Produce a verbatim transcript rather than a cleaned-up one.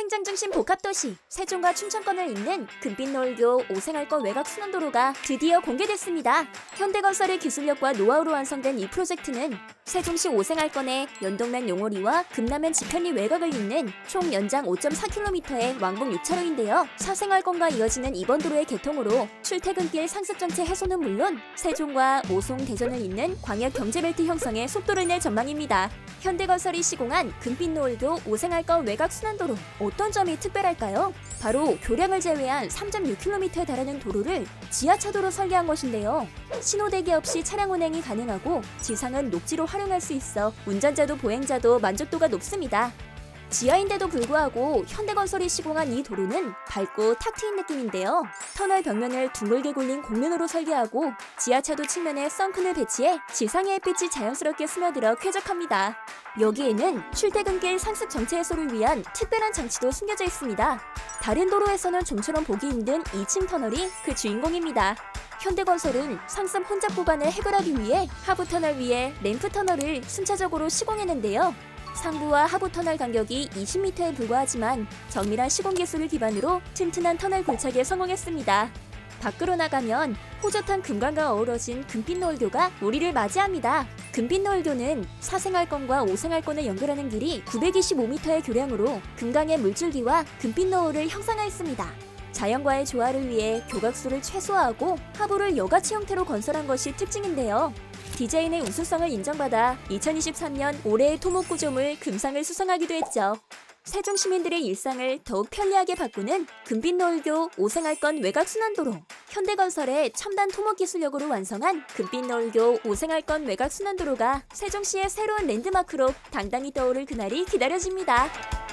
행정중심 복합도시 세종과 춘천권을 잇는 금빛노을교 오생활권 외곽순환도로가 드디어 공개됐습니다. 현대건설의 기술력과 노하우로 완성된 이 프로젝트는 세종시 오생활권의 연동면 용오리와 금남면 지편리 외곽을 잇는 총 연장 오 점 사 킬로미터의 왕복 육 차로인데요. 사생활권과 이어지는 이번 도로의 개통으로 출퇴근길 상습정체 해소는 물론 세종과 오송, 대전을 잇는 광역경제벨트 형성에 속도를 낼 전망입니다. 현대건설이 시공한 금빛노을교 오생활권 외곽순환도로, 어떤 점이 특별할까요? 바로 교량을 제외한 삼 점 육 킬로미터에 달하는 도로를 지하차도로 설계한 것인데요. 신호대기 없이 차량 운행이 가능하고 지상은 녹지로 활용할 수 있어 운전자도 보행자도 만족도가 높습니다. 지하인데도 불구하고 현대건설이 시공한 이 도로는 밝고 탁 트인 느낌인데요. 터널 벽면을 둥글게 굴린 곡면으로 설계하고 지하차도 측면에 선큰을 배치해 지상의 햇빛이 자연스럽게 스며들어 쾌적합니다. 여기에는 출퇴근길 상습 정체 해소를 위한 특별한 장치도 숨겨져 있습니다. 다른 도로에서는 좀처럼 보기 힘든 이 층 터널이 그 주인공입니다. 현대건설은 상습 혼잡 구간을 해결하기 위해 하부 터널 위에 램프 터널을 순차적으로 시공했는데요. 상부와 하부 터널 간격이 이십 미터에 불과하지만 정밀한 시공 기술을 기반으로 튼튼한 터널 굴착에 성공했습니다. 밖으로 나가면 호젓한 금강과 어우러진 금빛노을교가 우리를 맞이합니다. 금빛노을교는 사생활권과 오생활권을 연결하는 길이 구백이십오 미터의 교량으로 금강의 물줄기와 금빛노을을 형상화했습니다. 자연과의 조화를 위해 교각수를 최소화하고 하부를 여가치 형태로 건설한 것이 특징인데요. 디자인의 우수성을 인정받아 이천이십삼 년 올해의 토목구조물 금상을 수상하기도 했죠. 세종 시민들의 일상을 더욱 편리하게 바꾸는 금빛노을교 오생활권 외곽순환도로, 현대건설의 첨단 토목기술력으로 완성한 금빛노을교 오생활권 외곽순환도로가 세종시의 새로운 랜드마크로 당당히 떠오를 그날이 기다려집니다.